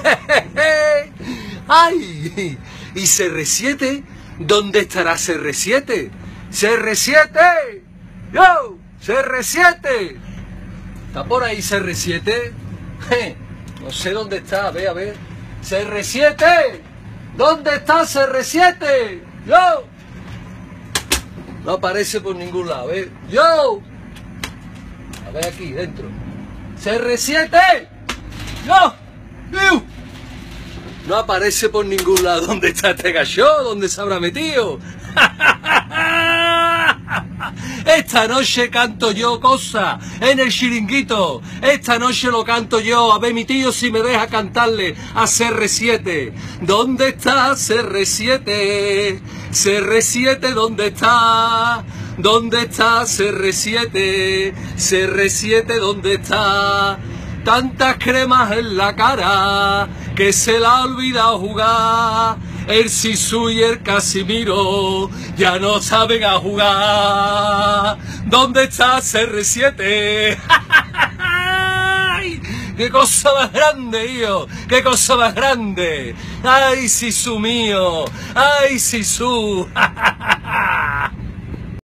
¡Ay! ¿Y CR7? ¿Dónde estará CR7? ¡CR7! ¡Yo! ¡CR7! ¿Está por ahí CR7? No sé dónde está, a ver. ¡CR7! ¿Dónde está CR7? ¡Yo! No aparece por ningún lado, ¡Yo! A ver aquí, dentro. ¡CR7! ¡Yo! ¡Yo! No aparece por ningún lado. ¿Dónde está este gallo? ¿Dónde se habrá metido? Esta noche canto yo cosas en el chiringuito. Esta noche lo canto yo. A ver mi tío si me deja cantarle a CR7. ¿Dónde está CR7? CR7, ¿dónde está? ¿Dónde está CR7? CR7, ¿dónde está? Tantas cremas en la cara que se la ha olvidado jugar. El Sisu y el Casimiro ya no saben a jugar. ¿Dónde está CR7? ¡Qué cosa más grande, hijo! ¡Qué cosa más grande! ¡Ay, Sisu mío! ¡Ay, Sisu!